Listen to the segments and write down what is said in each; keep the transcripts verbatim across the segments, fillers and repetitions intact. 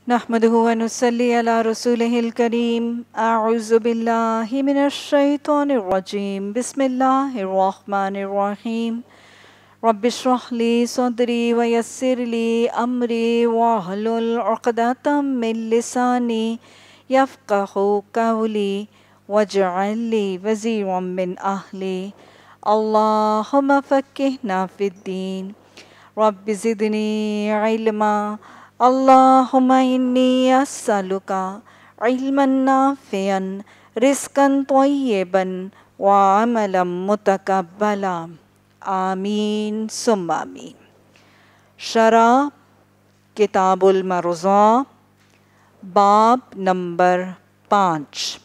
नहमदुहु व नुसल्ली अला रसूलिहिल करीम। अऊज़ु बिल्लाहि मिनश शैतानिर रजीम। बिस्मिल्लाहिर रहमानिर रहीम। रब्बिश्रह ली सदरी व यस्सिर ली अमरी वहलुल उक़दतम मिन लिसानी यफ़क़हू क़ौली वजअल ली वज़ीरम मिन अहली। अल्लाहुम्मा फ़क़्क़िहना फ़िद्दीन रब्बि ज़िदनी इल्मा। अल्लाहुम्मा इन्नी अस्अलुका इल्मन नाफ़िअन रिज़्क़न तय्यिबन व अमलन मुतक़ब्बला। आमीन सुम्मा आमीन। शरा किताबुल मरज़ा बाब नंबर पाँच।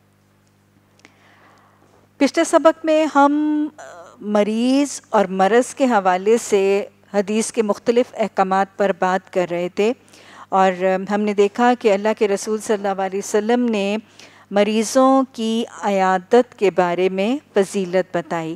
पिछले सबक में हम मरीज़ और मरज़ के हवाले से हदीस के मुख्तलिफ़ अहकामात पर बात कर रहे थे और हमने देखा कि अल्लाह के रसूल सल्लल्लाहु अलैहि वसल्लम ने मरीज़ों की अयादत के बारे में फ़जीलत बताई।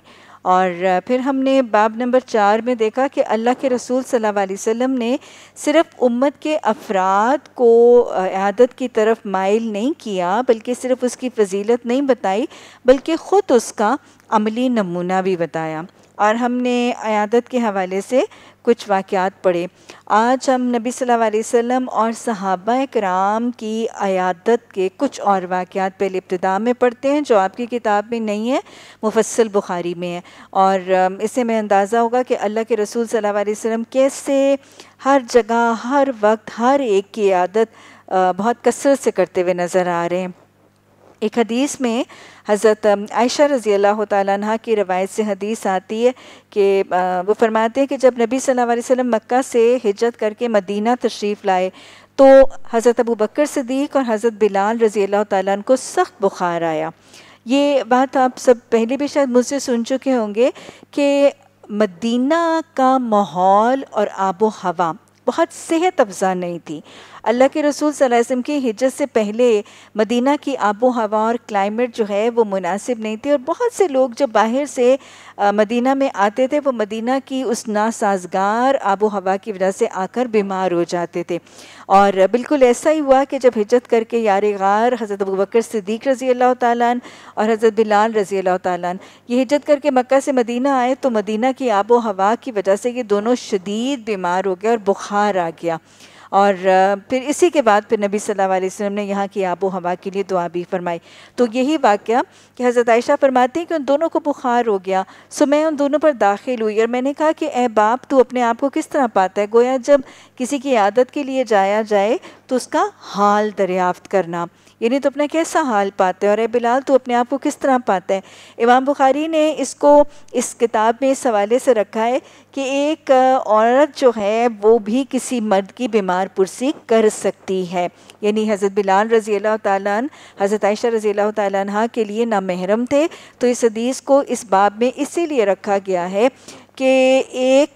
और फिर हमने बाब नंबर चार में देखा कि अल्लाह के रसूल सल्लल्लाहु अलैहि वसल्लम ने सिर्फ़ उम्मत के अफराद को अयादत की तरफ माइल नहीं किया, बल्कि सिर्फ़ उसकी फ़जीलत नहीं बताई बल्कि ख़ुद उसका अमली नमूना भी बताया। और हमने अयादत के हवाले से कुछ वाक़यात पढ़े। आज हम नबी सल्लल्लाहु अलैहि वसल्लम और सहाबा किराम की अयादत के कुछ और वाक़यात पहले इब्तिदा में पढ़ते हैं, जो आपकी किताब में नहीं है, मुफस्सल बुखारी में है। और इससे में अंदाज़ा होगा कि अल्लाह के रसूल सल्लल्लाहु अलैहि वसल्लम कैसे हर जगह, हर वक्त, हर एक की अयादत बहुत कसरत से करते हुए नज़र आ रहे हैं। एक हदीस में हज़रत आयशा रज़ी अल्लाह तआला अन्हा की रवायत से हदीस आती है कि वो फरमाते हैं कि जब नबी सल्लल्लाहु अलैहि वसल्लम मक्का से हिजरत करके मदीना तशरीफ़ लाए तो हज़रत अबू बकर सिद्दीक़ और हज़रत बिलाल रज़ी अल्लाह तआला अन्हु को सख्त बुखार आया। ये बात आप सब पहले भी शायद मुझसे सुन चुके होंगे कि मदीना का माहौल और आबो हवा बहुत सेहत अफ़ज़ा नहीं थी। अल्लाह के रसूल सल्लल्लाहु अलैहि वसल्लम की हिजरत से पहले मदीना की आबो हवा और क्लाइमेट जो है वो मुनासिब नहीं थी और बहुत से लोग जब बाहर से मदीना में आते थे वो मदीना की उस नासाजगार आबो हवा की वजह से आकर बीमार हो जाते थे। और बिल्कुल ऐसा ही हुआ कि जब हिजरत करके यार गार हज़रत अबू बकर सिद्दीक़ रज़ी अल्लाह तआला अन्हु और हज़रत बिलाल रज़ी अल्लाह तआला अन्हु ये हिजरत करके मक्का से मदीना आए तो मदीना की आबो हवा की वजह से ये दोनों शदीद बीमार हो गए और बुखार आ गया। और फिर इसी के बाद फिर नबी सल्लल्लाहु अलैहि वसल्लम ने यहाँ की आबो हवा के लिए दुआ भी फरमाई। तो यही वाक़या कि हज़रत आयशा फरमाती हैं कि उन दोनों को बुखार हो गया, सो मैं उन दोनों पर दाखिल हुई और मैंने कहा कि ए बाप, तू अपने आप को किस तरह पाता है? गोया जब किसी की आदत के लिए जाया जाए तो उसका हाल दरियाफ़्त करना, यानी तो अपना कैसा हाल पाते हैं। और ए बिलाल, तू अपने आप को किस तरह पाता है? इमाम बुखारी ने इसको इस किताब में इस हवाले से रखा है कि एक औरत जो है वो भी किसी मर्द की बीमार पुरसी कर सकती है, यानी हज़रत बिलाल रज़ी अल्लाह तआला अन्हु हज़रत आयशा रज़ी अल्लाह तआला अन्हा के लिए ना महरम थे। तो इस हदीस को इस बाब में इसीलिए रखा गया है कि एक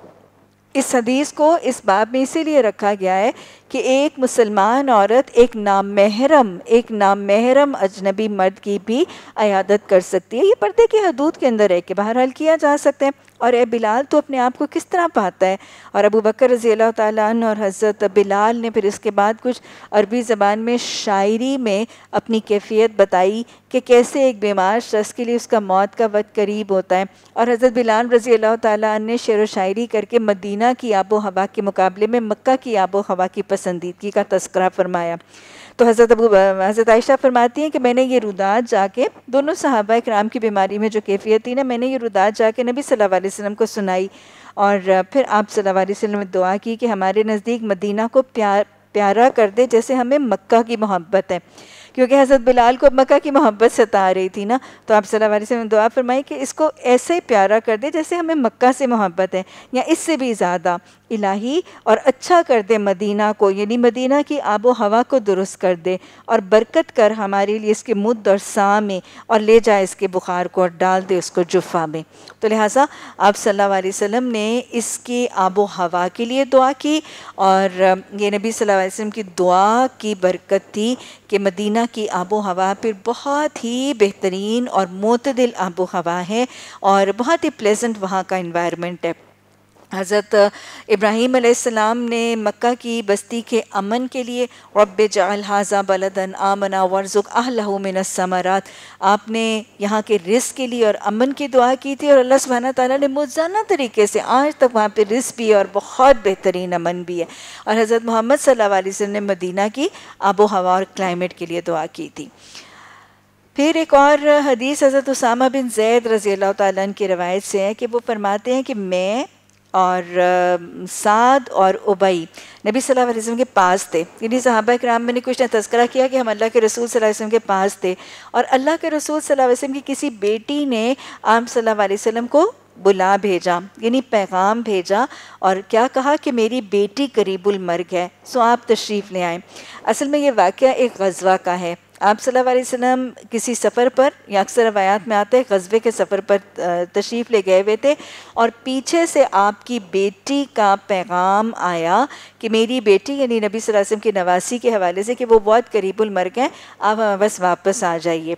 इस हदीस को इस बाब में इसीलिए रखा गया है कि एक मुसलमान औरत एक नामहरम एक नामहरम अजनबी मर्द की भी अयादत कर सकती है। ये पर्दे की हदूद के अंदर है कि बहरहाल किया जा सकता है। और ए बिलाल, तो अपने आप को किस तरह पाता है? और अबू बकर रज़ी अल्लाह तआला अन्हु और हज़रत बिलाल ने फिर इसके बाद कुछ अरबी ज़बान में शायरी में अपनी कैफियत बताई कि कैसे एक बीमार शख्स के लिए उसका मौत का वक्त करीब होता है। और हज़रत बिलाल रज़ी अल्लाह तआला अन्हु ने शेर व शायरी करके मदीना की आबो हवा के मुकाबले में मक्का की आबो हवा की पसंदीदगी का तस्करा फरमाया। तो हज़रत अबू हज़रत आयशा फरमाती हैं कि मैंने ये रुदात जाके दोनों सहाबा इकराम की बीमारी में जो कैफियत थी ना, मैंने ये रुदात जाके नबी सल्लल्लाहु अलैहि वसल्लम को सुनाई और फिर आप सल्लल्लाहु अलैहि वसल्लम ने दुआ की कि हमारे नज़दीक मदीना को प्यार प्यारा कर दे जैसे हमें मक्का की मोहब्बत है, क्योंकि हज़रत बिलाल को मक्का की मोहब्बत सता रही थी ना। तो आप सल्लल्लाहु अलैहि वसल्लम ने दुआ फरमाई कि इसको ऐसे प्यारा कर दे जैसे हमें मक्का से मोहब्बत है, या इससे भी ज़्यादा इलाही, और अच्छा कर दे मदीना को, यानी मदीना की आबो हवा को दुरुस्त कर दे और बरकत कर हमारे लिए इसके मुद्द और सा में, और ले जाए इसके बुखार को और डाल दे उसको जुफ़ा में। तो लिहाजा आप सल्लल्लाहु अलैहि वसल्लम ने इसकी आबो हवा के लिए दुआ की और ये नबी सल्लल्लाहु अलैहि वसल्लम की दुआ की बरकत थी कि मदीना की आबो हवा फिर बहुत ही बेहतरीन और मोतदिल आबो हवा है और बहुत ही प्लेजेंट वहाँ का इन्वायरमेंट है। हज़रत इब्राहीम अलैहिस्सलाम ने मक्का की बस्ती के अमन के लिए रब्बि जअल हाज़ा बलदन आमना वर्ज़ुक़ अहलहु मिनस समरात, आपने यहाँ के रिज़्क़ के लिए और अमन की दुआ की थी, और अल्लाह सुब्हानहू तआला ने मुज़्ज़ाना तरीके से आज तक वहाँ पे रिज़्क़ भी है और बहुत बेहतरीन अमन भी है। और हज़रत मोहम्मद सल्लल्लाहु अलैहि वसल्लम ने मदीना की आबो हवा और क्लाइमेट के लिए दुआ की थी। फिर एक और हदीस हज़रत उसामा बिन ज़ैद रज़ी अल्लाह तआला अन्हु की रवायत से है कि वो फरमाते हैं कि मैं और साद और उबई नबी सल्लल्लाहु अलैहि वसल्लम के पास थे। यानी सहाबा किराम में ने कुछ ने तज़किरा किया कि हम अल्लाह के रसूल सल्लल्लाहु अलैहि वसल्लम के पास थे, और अल्लाह के रसूल सल्लल्लाहु अलैहि वसल्लम की किसी बेटी ने आप सल्लल्लाहु अलैहि वसल्लम को बुला भेजा, यानी पैगाम भेजा, और क्या कहा कि मेरी बेटी करीबुल मर्ग है, सो आप तशरीफ़ ले आएँ। असल में ये वाक़या एक ग़ज़वा का है। आप सल्लल्लाहु अलैहि वसल्लम किसी सफ़र पर, या अक्सर रवायात में आता है ग़ज़वे के सफ़र पर तशरीफ़ ले गए हुए थे, और पीछे से आपकी बेटी का पैगाम आया कि मेरी बेटी यानी नबी सल्लल्लाहु अलैहि वसल्लम की नवासी के हवाले से कि वो बहुत करीबुल मर्ग हैं, आप बस वापस आ जाइए।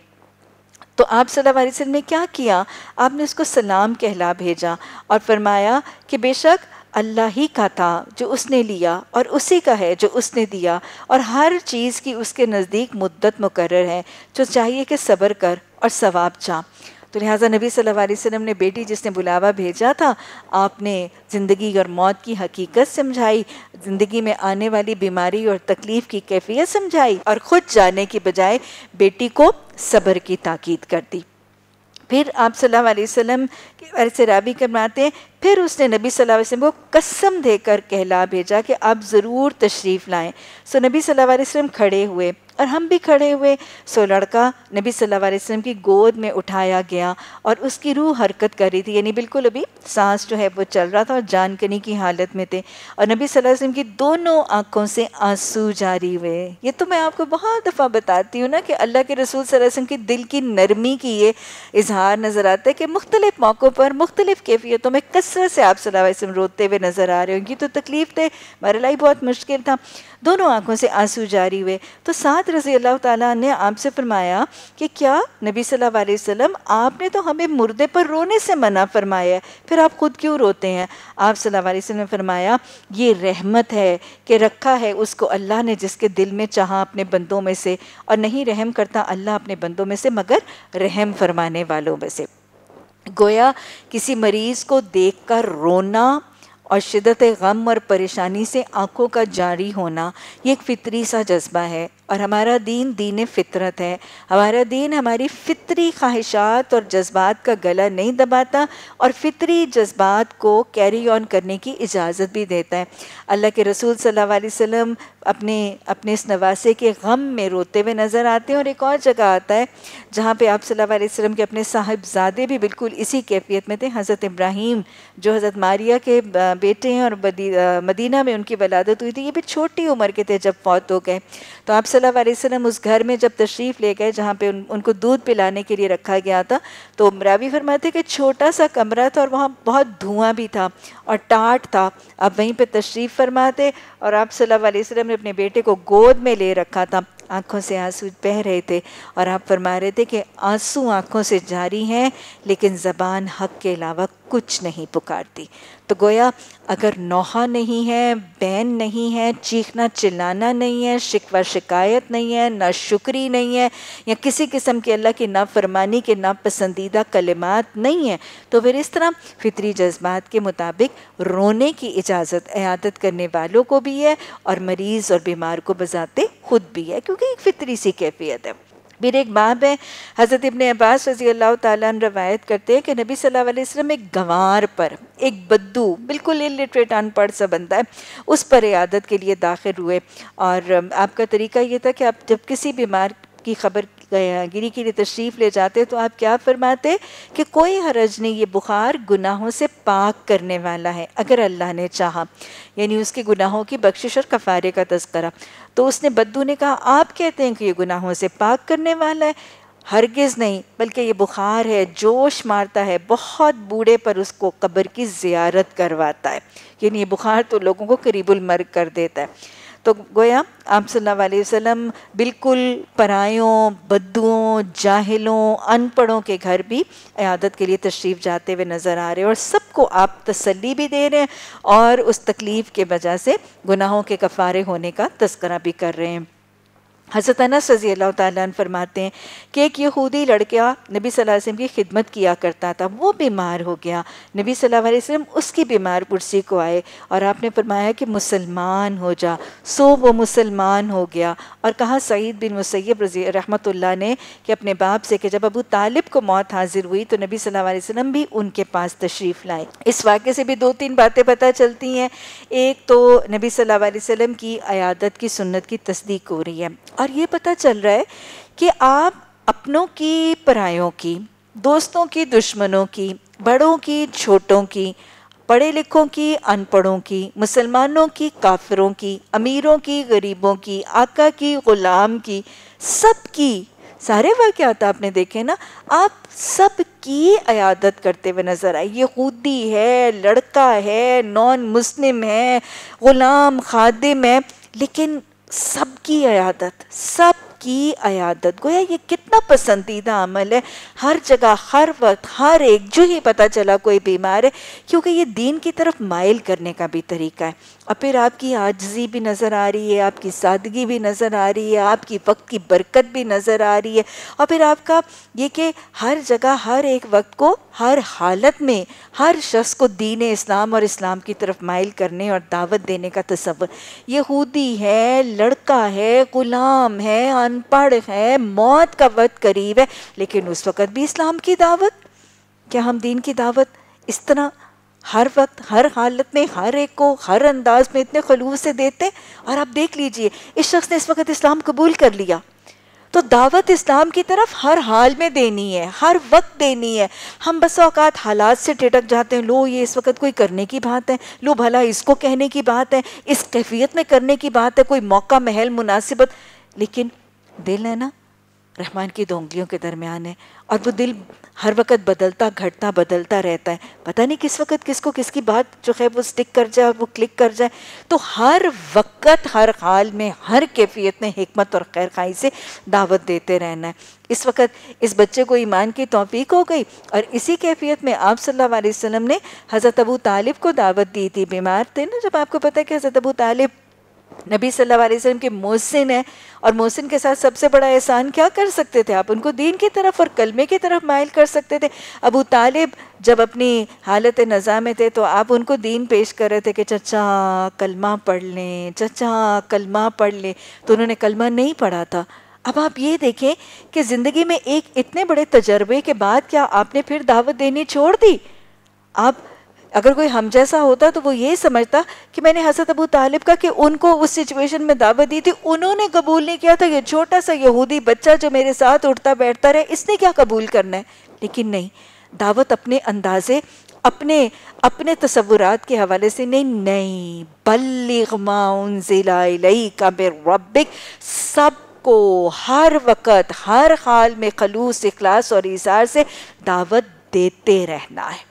तो आप सल्लल्लाहु अलैहि वसल्लम ने क्या किया, आपने उसको सलाम कहला भेजा और फरमाया कि बेशक अल्लाह ही का था जो उसने लिया, और उसी का है जो उसने दिया, और हर चीज़ की उसके नज़दीक मुद्दत मुकर्रर है, जो चाहिए कि सब्र कर और सवाब चाह। तो लिहाजा नबी सल्लल्लाहु अलैहि वसल्लम ने बेटी जिसने बुलावा भेजा था, आपने ज़िंदगी और मौत की हकीकत समझाई, ज़िंदगी में आने वाली बीमारी और तकलीफ़ की कैफियत समझाई, और ख़ुद जाने की बजाय बेटी को सब्र की ताकीद कर दी। फिर आप सल्लल्लाहु अलैहि वसल्लम के बारे से रावी करवाते हैं, फिर उसने नबी सल्लल्लाहु अलैहि वसल्लम को कसम देकर कहला भेजा कि आप ज़रूर तशरीफ़ लाएं। सो नबी सल्लल्लाहु अलैहि वसल्लम खड़े हुए और हम भी खड़े हुए। सो लड़का नबी सल्लल्लाहु अलैहि वसल्लम की गोद में उठाया गया और उसकी रूह हरकत कर रही थी, यानी बिल्कुल अभी सांस जो है वो चल रहा था और जान कनी की हालत में थे, और नबी सल्लल्लाहु अलैहि वसल्लम की दोनों आँखों से आंसू जारी हुए। ये तो मैं आपको बहुत दफ़ा बताती हूँ ना कि अल्लाह के रसूल सल्लल्लाहु अलैहि वसल्लम की दिल की नरमी की ये इजहार नज़र आता है कि मुख्तलिफ़ मौक़ों पर मुख्तलिफ़ कैफियतों में कसरत से आप सल्लल्लाहु अलैहि वसल्लम रोते हुए नज़र आ रहे होंगी। तो तकलीफ़ थे, हमारे लिए बहुत मुश्किल था, दोनों आँखों से आंसू जारी हुए। तो साद रज़ी अल्लाह ताला ने आपसे फरमाया कि क्या नबी सल्लल्लाहु अलैहि वसल्लम आपने तो हमें मुर्दे पर रोने से मना फरमाया है, फिर आप खुद क्यों रोते हैं? आप सल्लल्लाहु अलैहि वसल्लम ने फरमाया ये रहमत है कि रखा है उसको अल्लाह ने जिसके दिल में चाहा अपने बंदों में से, और नहीं रहम करता अल्लाह अपने बंदों में से मगर रहम फरमाने वालों में से। गोया किसी मरीज़ को देखकर रोना और शिद्दत गम और परेशानी से आँखों का जारी होना ये एक फ़ितरी सा जज्बा है, और हमारा दीन दीन फ़ितरत है। हमारा दीन हमारी फ़ितरी ख्वाहिशात और जज्बात का गला नहीं दबाता और फ़ितरी जज्बात को कैरी ऑन करने की इजाज़त भी देता है। अल्लाह के रसूल सल्लल्लाहु अलैहि वसल्लम अपने अपने इस नवासे के गम में रोते हुए नज़र आते हैं, और एक और जगह आता है जहाँ पे आप सल्लल्लाहु अलैहि वसल्लम के अपने साहिबजादे भी बिल्कुल इसी कैफियत में थे। हज़रत इब्राहीम जो हज़रत मारिया के बेटे हैं और मदीना में उनकी वलादत हुई थी, ये भी छोटी उम्र के थे जब फौत हो गए। तो आप सल्लल्लाहु अलैहि वसल्लम उस घर में जब तशरीफ़ ले गए जहाँ पे उन, उनको दूध पिलाने के लिए रखा गया था, तो रावी फरमाते कि छोटा सा कमरा था और वहाँ बहुत धुआं भी था और टाट था। अब वहीं पे तशरीफ़ फरमाते और आप सल्लल्लाहु अलैहि वसल्लम ने अपने बेटे को गोद में ले रखा था, आँखों से आंसू बह रहे थे, और आप फरमा रहे थे कि आंसू आँखों से जारी हैं लेकिन ज़बान हक़ के अलावा कुछ नहीं पुकारती। तो गोया अगर नौहा नहीं है, बैन नहीं है, चीखना चिल्लाना नहीं है, शिकवा शिकायत नहीं है, नाशुक्री नहीं है, या किसी किस्म की अल्लाह की नाफरमानी के नापसंदीदा कलिमात नहीं है, तो फिर इस तरह फ़ितरी जज्बात के मुताबिक रोने की इजाज़त इयादत करने वालों को भी है और मरीज़ और बीमार को बजाते खुद भी है, क्योंकि एक फ़ितरी सी कैफियत है। फिर एक बाब है, हज़रत इब्ने अब्बास रज़ी अल्लाह ताला अन्हु रवायत करते हैं कि नबी सल्लल्लाहु अलैहि वसल्लम एक गंवार पर, एक बद्दू बिल्कुल इलिटरेट अनपढ़ सा बंदा है, उस पर इयादत के लिए दाखिल हुए। और आपका तरीका ये था कि आप जब किसी बीमार की खबर गिरी के लिए तशरीफ़ ले जाते तो आप क्या फरमाते कि कोई हरज नहीं, ये बुखार गुनाहों से पाक करने वाला है अगर अल्लाह ने चाहा, यानी उसके गुनाहों की बख्शिश और कफ़ारे का तज़किरा। तो उसने बद्दू ने कहा आप कहते हैं कि ये गुनाहों से पाक करने वाला है? हरगिज़ नहीं, बल्कि ये बुखार है, जोश मारता है, बहुत बूढ़े पर उसको कब्र की ज़ियारत करवाता है, यानी ये बुखार तो लोगों को करीबुल मर्ग कर देता है। तो गोया आप सल्लल्लाहु अलैहि वसल्लम बिल्कुल परायों, बद्दुओं, जाहिलों, अनपढ़ों के घर भी इयादत के लिए तशरीफ़ जाते हुए नज़र आ रहे हैं और सबको आप तसल्ली भी दे रहे हैं और उस तकलीफ़ के वजह से गुनाहों के कफ़ारे होने का तज़किरा भी कर रहे हैं। हज़रत अनस रज़ी अल्लाह तआला अन्हु फरमाते हैं कि एक यहूदी लड़का नबी सल्लल्लाहु अलैहि वसल्लम की खिदमत किया करता था, वो बीमार हो गया। नबी सल्लल्लाहु अलैहि वसल्लम उसकी बीमार पुरसी को आए और आपने फरमाया कि मुसलमान हो जा। सो वो मुसलमान हो गया और कहा सईद बिन मुसय्यब रज़ी रहमतुल्लाह ने कि अपने बाप से कि जब अबू तालिब को मौत हाजिर हुई तो नबी सल्लल्लाहु अलैहि वसल्लम भी उनके पास तशरीफ़ लाए। इस वाक़े से भी दो तीन बातें पता चलती हैं। एक तो नबी सल्लल्लाहु अलैहि वसल्लम की इयादत की सुन्नत की तस्दीक हो रही है और ये पता चल रहा है कि आप अपनों की, परायों की, दोस्तों की, दुश्मनों की, बड़ों की, छोटों की, पढ़े लिखों की, अनपढ़ों की, मुसलमानों की, काफिरों की, अमीरों की, गरीबों की, आका की, गुलाम की, सब की, सारे वाक़यात आपने देखे ना, आप सब की इयादत करते हुए नज़र आए। यहूदी है, लड़का है, नॉन मुस्लिम है, गुलाम, खादिम है, लेकिन सबकी इयादत, सब की इयादत। गोया ये कितना पसंदीदा अमल है। हर जगह, हर वक्त, हर एक, जो ही पता चला कोई बीमार है, क्योंकि ये दीन की तरफ माइल करने का भी तरीका है। और फिर आपकी आजिज़ी भी नज़र आ रही है, आपकी सादगी भी नज़र आ रही है, आपकी वक्त की बरकत भी नज़र आ रही है और फिर आपका ये कि हर जगह, हर एक वक्त को, हर हालत में हर शख्स को दीन इस्लाम और इस्लाम की तरफ माइल करने और दावत देने का तसव्वुर। यहूदी है, लड़का है, गुलाम है, अनपढ़ है, मौत का वक्त करीब है, लेकिन उस वक़्त भी इस्लाम की दावत। क्या हम दीन की दावत इस तरह हर वक्त, हर हालत में, हर एक को, हर अंदाज में इतने खलूस से देते? और आप देख लीजिए, इस शख्स ने इस वक्त इस्लाम कबूल कर लिया तो दावत इस्लाम की तरफ हर हाल में देनी है, हर वक्त देनी है। हम बस औकात हालात से टिटक जाते हैं, लो ये इस वक्त कोई करने की बात है, लो भला इसको कहने की बात है, इस कैफियत में करने की बात है, कोई मौका, महल, मुनासिबत, लेकिन दिल है ना, रहमान की दो उंगलियों के दरमियान है और वो दिल हर वक्त बदलता, घटता, बदलता रहता है। पता नहीं किस वक्त किसको किसकी बात जो है वो स्टिक कर जाए और वो क्लिक कर जाए। तो हर वक्त, हर हाल में, हर कैफियत में हिकमत और खैर खाई से दावत देते रहना है। इस वक्त इस बच्चे को ईमान की तौफीक हो गई और इसी कैफियत में आप सल्लल्लाहु अलैहि वसल्लम ने हज़रत अबू तालिब को दावत दी थी। बीमार थे ना, जब आपको पता है कि हज़रत अबू तालिब नबी सल्लल्लाहु अलैहि वसल्लम के मोहसिन है और मोहसिन के साथ सबसे बड़ा एहसान क्या कर सकते थे? आप उनको दीन की तरफ और कलमे की तरफ माइल कर सकते थे। अबू तालिब जब अपनी हालत नज़ा में थे तो आप उनको दीन पेश कर रहे थे कि चचा कलमा पढ़ लें, चचा कलमा पढ़ लें, तो उन्होंने कलमा नहीं पढ़ा था। अब आप ये देखें कि ज़िंदगी में एक इतने बड़े तजर्बे के बाद क्या आपने फिर दावत देनी छोड़ दी? आप अगर कोई हम जैसा होता तो वो ये समझता कि मैंने हज़रत अबू तालिब का कि उनको उस सिचुएशन में दावत दी थी, उन्होंने कबूल नहीं किया था, ये छोटा सा यहूदी बच्चा जो मेरे साथ उठता बैठता रहे, इसने क्या कबूल करना है? लेकिन नहीं, दावत अपने अंदाजे, अपने अपने तसव्वुरात के हवाले से नहीं नहीं बल्लिग मा उन्ज़िला इलैका मिर रब्बिक, सबको हर वक़्त, हर हाल में खलूस, इखलास और ईसार से दावत देते रहना है।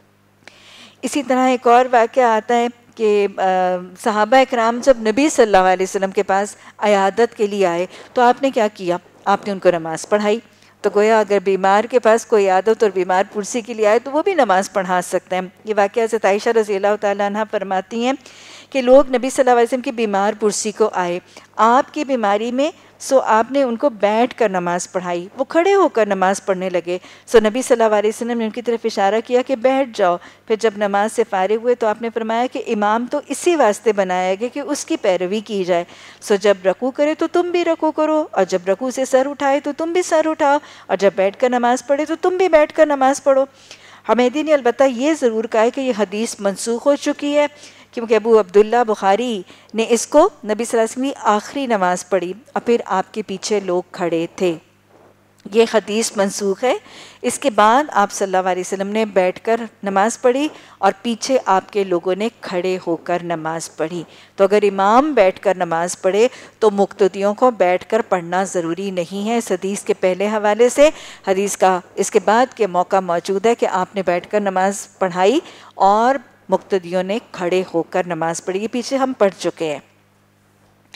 इसी तरह एक और वाक़या आता है कि सहाबा इकराम जब नबी सल्लल्लाहु अलैहि वसल्लम के पास इयादत के लिए आए तो आपने क्या किया? आपने उनको नमाज़ पढ़ाई। तो गोया अगर बीमार के पास कोई इयादत और बीमार पुरसी के लिए आए तो वो भी नमाज़ पढ़ा सकते हैं। ये वाक़या हज़रत आयशा रज़ी अल्लाह तआला अन्हा फरमाती हैं कि लोग नबी सल्लल्लाहु अलैहि वसल्लम की बीमार पुरसी को आए, आपकी बीमारी में, सो आपने उनको बैठ कर नमाज़ पढ़ाई। वो खड़े होकर नमाज़ पढ़ने लगे, सो नबी सल्लल्लाहु अलैहि वसल्लम ने उनकी तरफ इशारा किया कि बैठ जाओ। फिर जब नमाज से फारिग हुए तो आपने फरमाया कि इमाम तो इसी वास्ते बनाया गया कि उसकी पैरवी की जाए। सो जब रकू करे तो तुम भी रकू करो और जब रकू से सर उठाए तो तुम भी सर उठाओ और जब बैठ कर नमाज़ पढ़े तो तुम भी बैठ कर नमाज़ पढ़ो। हमेदी ने अलबत्ता ये ज़रूर कहा है कि यह हदीस मनसूख हो चुकी है क्योंकि अबू अब्दुल्ला बुखारी ने इसको नबी सल्लल्लाहु अलैहि वसल्लम की आखिरी नमाज़ पढ़ी और फिर आपके पीछे लोग खड़े थे। ये हदीस मनसूख है। इसके बाद आप सल्लल्लाहु अलैहि वसल्लम ने बैठकर नमाज़ पढ़ी और पीछे आपके लोगों ने खड़े होकर नमाज़ पढ़ी। तो अगर इमाम बैठकर नमाज़ पढ़े तो मुक्तदियों को बैठकर पढ़ना ज़रूरी नहीं है। इस हदीस के पहले हवाले से हदीस का इसके बाद के मौका मौजूद है कि आपने बैठकर नमाज़ पढ़ाई और मुक्तदियों ने खड़े होकर नमाज़ पढ़ी। ये पीछे हम पढ़ चुके हैं।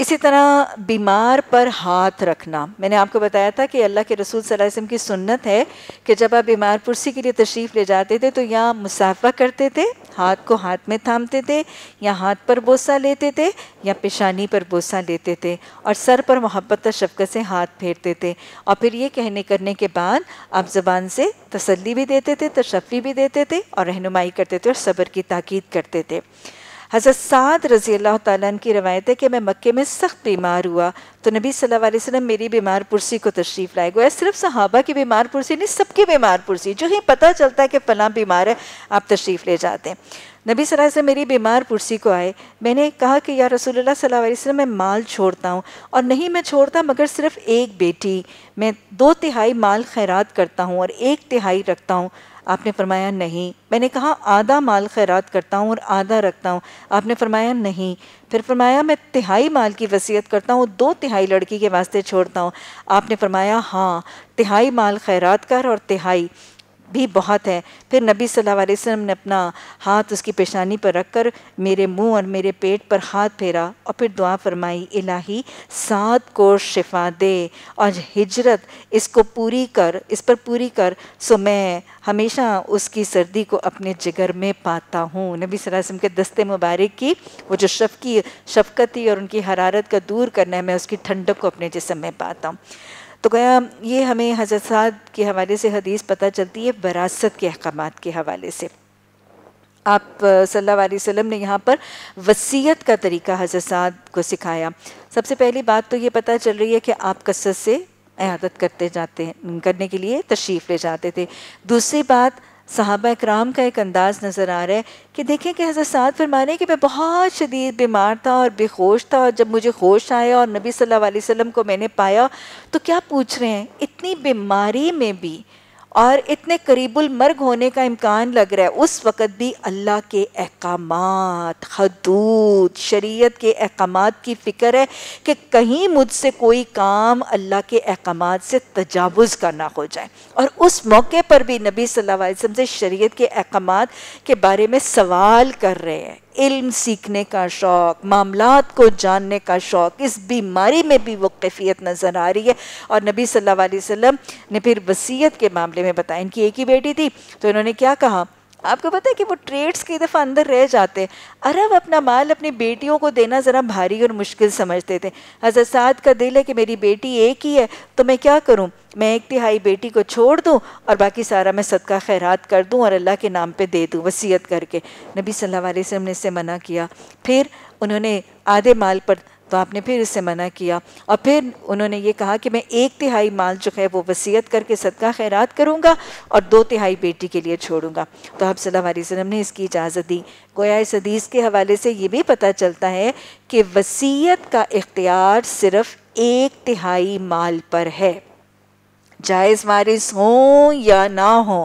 इसी तरह बीमार पर हाथ रखना, मैंने आपको बताया था कि अल्लाह के रसूल सल्लल्लाहु अलैहि वसल्लम की सुन्नत है कि जब आप बीमार पुरसी के लिए तशरीफ़ ले जाते थे तो या मुसाफा करते थे, हाथ को हाथ में थामते थे, या हाथ पर बोसा लेते थे, या पेशानी पर बोसा लेते थे, और सर पर मोहब्बत और शफ़क़त से हाथ फेरते थे, और फिर ये कहने करने के बाद आप ज़बान से तसल्ली भी देते थे, तशफ़ी भी देते थे, और रहनुमाई करते थे, और सब्र की ताकीद करते थे। हज़रत साद रज़ी अल्लाह ताला अन्हु की रवायत है कि मैं मक्के में सख्त बीमार हुआ तो नबी सल्लल्लाहु अलैहि वसल्लम मेरी बीमार पुरसी को तशरीफ़ लाए। गोया सिर्फ सहाबा की बीमार पुरसी नहीं, सबकी बीमार पुरसी, जो ही पता चलता है कि फ़लाँ बीमार है आप तशरीफ़ ले जाते हैं। नबी सल्लल्लाहु अलैहि वसल्लम मेरी बीमार पुरसी को आए, मैंने कहा कि या रसूलुल्लाह सल्लल्लाहु अलैहि वसल्लम मैं माल छोड़ता हूँ, और नहीं मैं छोड़ता मगर सिर्फ़ एक बेटी, मैं दो तिहाई माल खैरात करता हूँ और एक तिहाई रखता हूँ। आपने फरमाया नहीं। मैंने कहा आधा माल खैरात करता हूँ और आधा रखता हूँ। आपने फरमाया नहीं। फिर फरमाया मैं तिहाई माल की वसीयत करता हूँ, दो तिहाई लड़की के वास्ते छोड़ता हूँ। आपने फरमाया हाँ, तिहाई माल खैरात कर और तिहाई भी बहुत है। फिर नबी सल्लल्लाहु अलैहि वसल्लम ने अपना हाथ उसकी पेशानी पर रखकर मेरे मुंह और मेरे पेट पर हाथ फेरा और फिर दुआ फरमाई, इलाही साद को शिफा दे और हिजरत इसको पूरी कर, इस पर पूरी कर, सो मैं हमेशा उसकी सर्दी को अपने जिगर में पाता हूँ। नबी सल्लल्लाहु अलैहि वसल्लम के दस्ते मुबारक की वो जो शफ़की शफ़क़त थी और उनकी हरारत का दूर करना है, मैं उसकी ठंडक को अपने जिस्म में पाता हूँ। तो गया ये हमें हज़रत साद के हवाले से हदीस पता चलती है वरासत के अहकामात के हवाले से। आप सल्लल्लाहु अलैहि वसल्लम ने यहाँ पर वसीयत का तरीका हज़रत साद को सिखाया। सबसे पहली बात तो ये पता चल रही है कि आप कसरत से इयादत करते जाते हैं, करने के लिए तशरीफ़ ले जाते थे। दूसरी बात, सहाबा इकराम का एक अंदाज़ नज़र आ रहा है कि देखें कि हज़रत साद फरमा रहे हैं कि मैं बहुत शदीद बीमार था और बेहोश था, और जब मुझे होश आया और नबी सल्लल्लाहु अलैहि वसल्लम को मैंने पाया तो क्या पूछ रहे हैं, इतनी बीमारी में भी और इतने करीबुल मर्ग होने का इम्कान लग रहा है, उस वक़्त भी अल्लाह के अहकामात, हदूद, शरीयत के अहकामात की फ़िक्र है कि कहीं मुझसे कोई काम अल्लाह के अहकामात से तजावुज़ का ना हो जाए। और उस मौके पर भी नबी सल्लल्लाहु अलैहि वसल्लम से शरीयत के अहकामात के बारे में सवाल कर रहे हैं। इल्म सीखने का शौक़, मामलात को जानने का शौक़, इस बीमारी में भी वो कैफियत नज़र आ रही है। और नबी सल्लल्लाहु अलैहि वसल्लम ने फिर वसीयत के मामले में बताया, इनकी एक ही बेटी थी तो इन्होंने क्या कहा, आपको पता है कि वो ट्रेड्स कई दफ़ा अंदर रह जाते हैं। अरब अपना माल अपनी बेटियों को देना ज़रा भारी और मुश्किल समझते थे। हज़रत साद का दिल है कि मेरी बेटी एक ही है तो मैं क्या करूं, मैं एक तिहाई बेटी को छोड़ दूं और बाकी सारा मैं सदका खैरात कर दूं और अल्लाह के नाम पे दे दूं वसीयत करके। नबी सल्लल्लाहु अलैहि वसल्लम ने इससे मना किया। फिर उन्होंने आधे माल पर, तो आपने फिर इससे मना किया, और फिर उन्होंने ये कहा कि मैं एक तिहाई माल जो है वो वसीयत करके सदका खैरात करूँगा और दो तिहाई बेटी के लिए छोड़ूंगा। तो आप सल्लल्लाहु अलैहि वसल्लम ने इसकी इजाज़त दी। गोया इस हदीस के हवाले से ये भी पता चलता है कि वसीयत का इख्तियार सिर्फ एक तिहाई माल पर है, जायज़ वारिस हों या ना हो।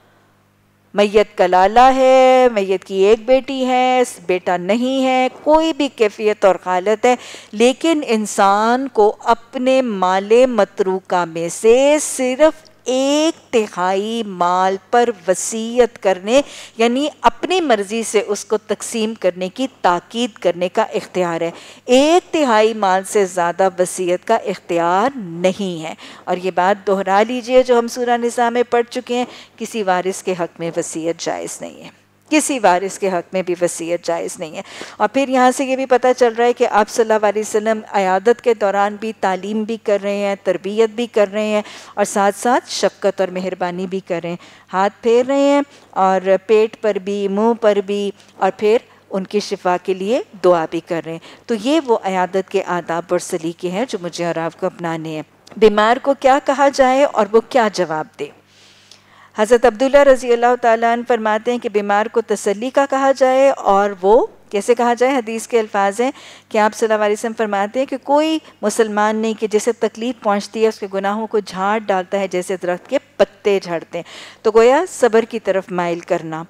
मैयत का लाला है, मैयत की एक बेटी है, बेटा नहीं है, कोई भी कैफियत और हालत है, लेकिन इंसान को अपने माले मतरूका में से सिर्फ एक तिहाई माल पर वसीयत करने, यानी अपनी मर्जी से उसको तकसीम करने की ताकीद करने का इख्तियार है। एक तिहाई माल से ज़्यादा वसीयत का इख्तियार नहीं है। और ये बात दोहरा लीजिए जो हम सूरह निसा में पढ़ चुके हैं, किसी वारिस के हक़ में वसीयत जायज़ नहीं है, किसी वारिस के हक़ में भी वसीयत जायज़ नहीं है। और फिर यहाँ से ये भी पता चल रहा है कि आप सल्लल्लाहु अलैहि वसल्लम अयादत के दौरान भी तालीम भी कर रहे हैं, तरबियत भी कर रहे हैं, और साथ साथ शफ़क़त और मेहरबानी भी कर रहे हैं। हाथ फेर रहे हैं और पेट पर भी, मुँह पर भी, और फिर उनकी शिफा के लिए दुआ भी कर रहे हैं। तो ये वो अयादत के आदाब और सलीके हैं जो मुझे और आपको अपनाने हैं। बीमार को क्या कहा जाए और वो क्या जवाब दे। हज़रत अब्दुल्ला रज़ी अल्लाह ताला अन्हु फरमाते हैं कि बीमार को तसल्ली का कहा जाए, और वो कैसे कहा जाए। हदीस के अल्फाज हैं कि आप सल्लल्लाहु अलैहि वसल्लम फरमाते हैं कि कोई मुसलमान नहीं कि जिसे तकलीफ़ पहुंचती है उसके गुनाहों को झाड़ डालता है जैसे दरख्त के पत्ते झड़ते हैं। तो गोया सब्र की तरफ माइल करना।